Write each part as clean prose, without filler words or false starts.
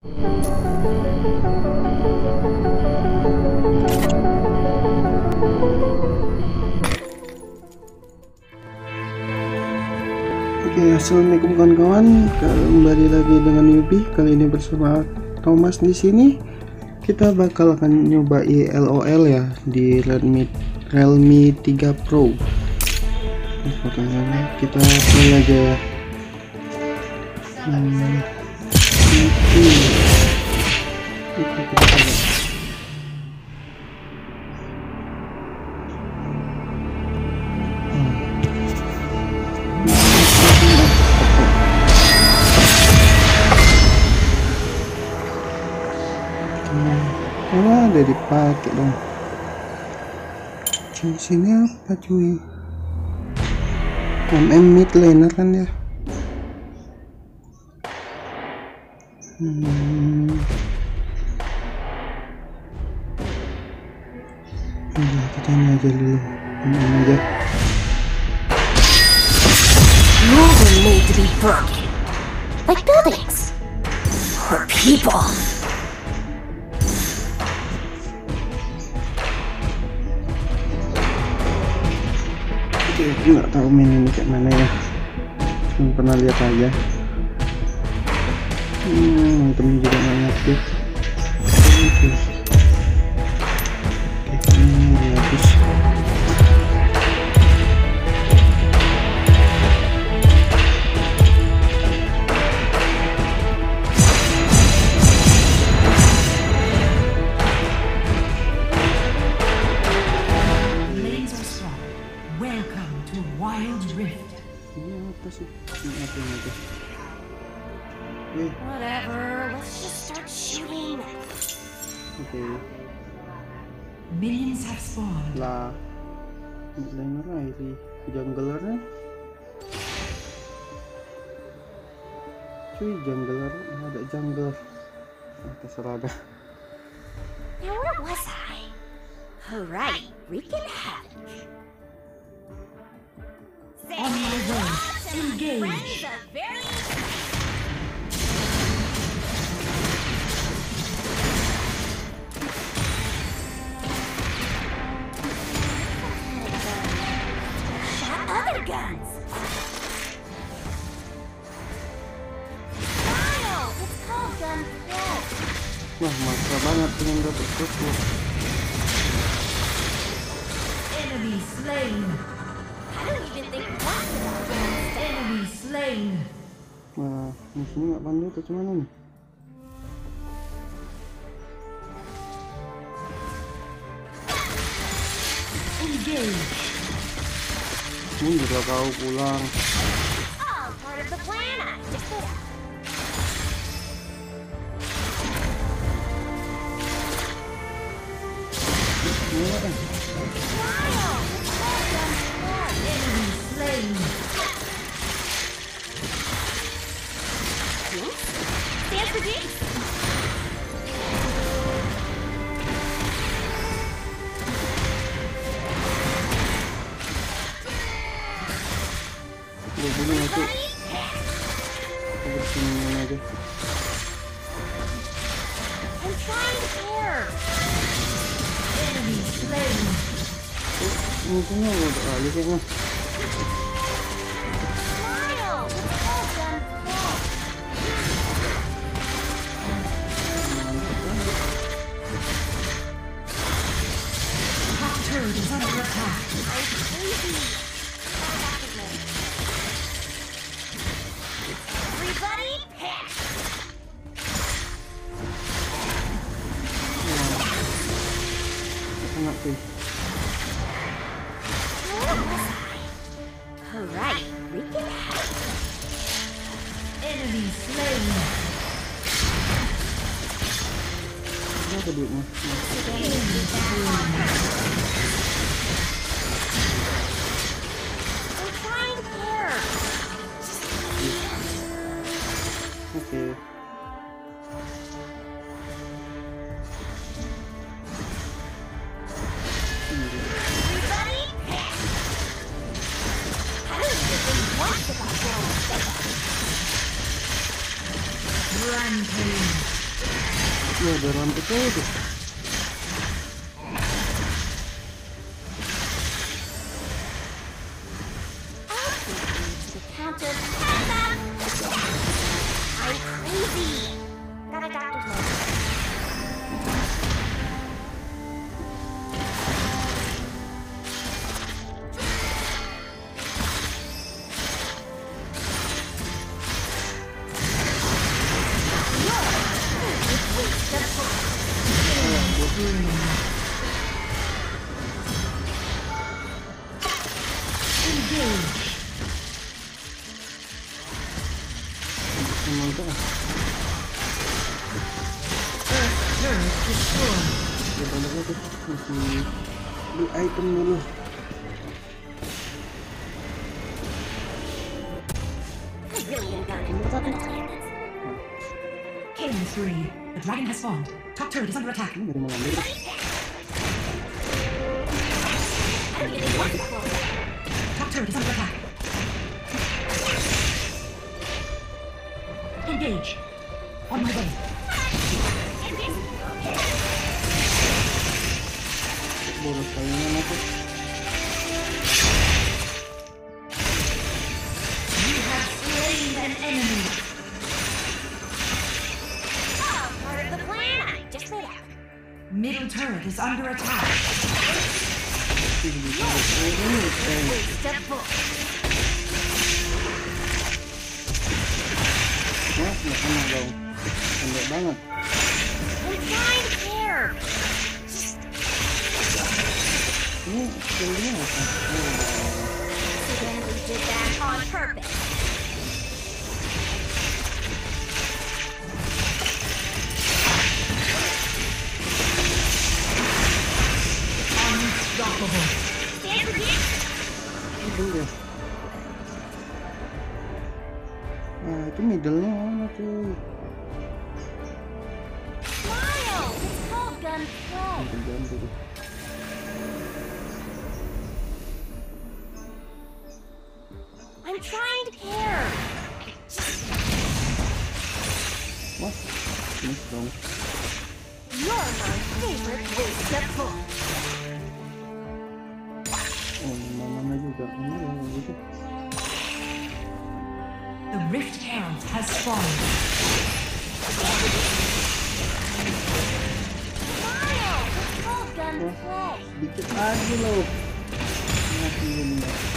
Oke, assalamualaikum kawan-kawan, kembali lagi dengan Yubi. Kali ini bersama Thomas di sini. Kita bakal akan nyoba LOL ya di Realme 3 Pro. Kita play aja ya. Ada dipakai dong. Sini apa cuy? Mid laner kan ya. Kita ini aja dulu. Ini aja. You were made to be broken, like buildings or people. Nggak tahu main ini kayak mana ya, cuma pernah lihat aja. Temen juga nggak ngerti. Habis. Whatever, let's just start shooting. Oke. Minions have spawned. Lah, laner ini junglernya. Cuy, jungler ada jungler. Terserah dah. Now where was I? Alright, wreaking havoc. On my way. Engage. Other guns. Style. It's called gun throw. Wah, maksa banget pengen dapat terus. Enemy slain. I don't even think twice about guns. Enemy slain. Wah, musuhnya nggak pandai atau cuman nih? Engage. Mundurlah kau pulang. Oh, part of the plan. I just put out. Style. It's called gun throw. Enemy slain. Stand for Jinx. Gue bunuh itu. Bersini aja. I'm trying here. Enemy slain. Musuhnya udah kali kayaknya. Smile. It's called gun throw. Top turret is under attack. Everybody, pick. Enak sih. Alright, we can have Enemy slain. Berapa duitnya? I'm trying here. Oke. Everybody, pick. I don't even think twice about going. Rampage. Wah, ada rambut tuh. To the count of I'm crazy. Got a doctor's note. Emang tuh. Turret destroyed. Ya banyak tuh. Masih beli item dulu. I really am gonna love it. Killing spree. The dragon has spawned. Top turret is under attack. Ini dari mana dulu? I'm getting one closer. Top turret is under attack. Engage. On my way. Boros kayaknya aku. You have slain an enemy. Oh, part of the plan I just laid out. Middle turret is under attack. Waste of bullets. Wah, nggak kena dong. Pendek banget. I'm trying to care. Ini skillnya apa? Accidentally did that on purpose. Unstoppable. Stand here. Middle ya. Nah, itu middle-nya mana tuh? Smile. It's called gunplay. Ganti deh. I'm trying to care. Wah, miss dong. You're my favorite waste of bullets. Oh, mana juga. Ini ya gitu. The Rift Herald has spawned. Smile. It's called gunplay. Dikit lagi loh. Mati ini.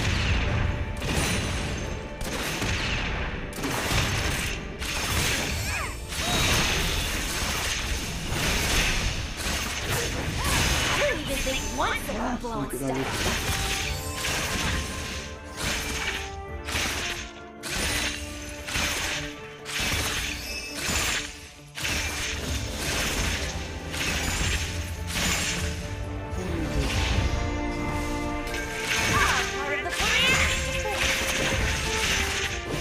I don't even think once about blowing Sedikit stuff. lagi. Oh, part of the plan. Just laid out.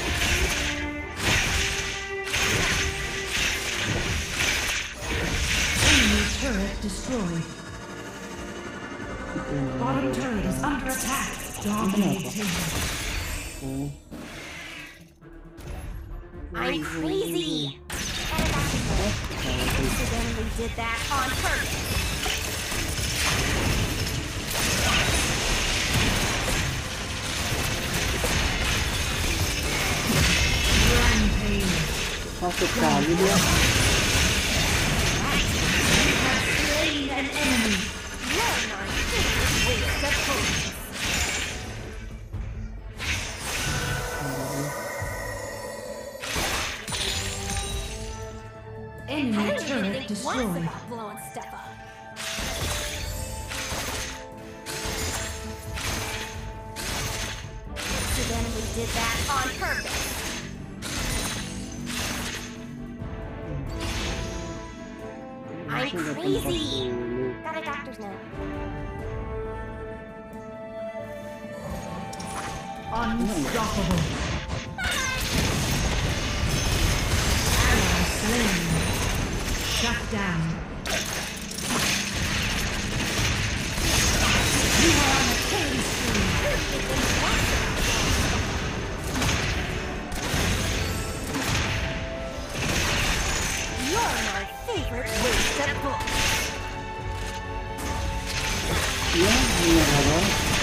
Enemy turret destroyed. Itu yang Bottom mana? turret is under attack. Dominating. Oh, I'm crazy. Accidentally did that on purpose. Rampage. masuk kali dia. Slain an enemy. You're my favorite waste of bullets. I Enemy don't even turret think once destroyed. about blowing stuff up. Accidentally did that on purpose. I'm Masuk ke tempat crazy. dulu. Got a doctor's note. Unstoppable. Ally slain. Shut down. You are on a killing spree. You're my favorite waste of books. Iya, menyerah.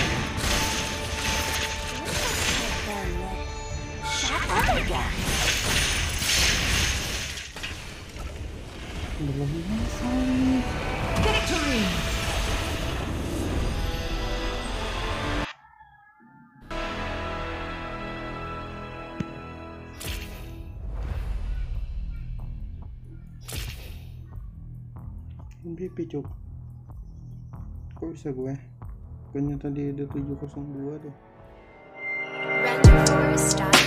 Shut up again. Belum selesai. Victory! MVP cuk. Kok bisa gue? Kayaknya tadi ada 702 deh. Render for start.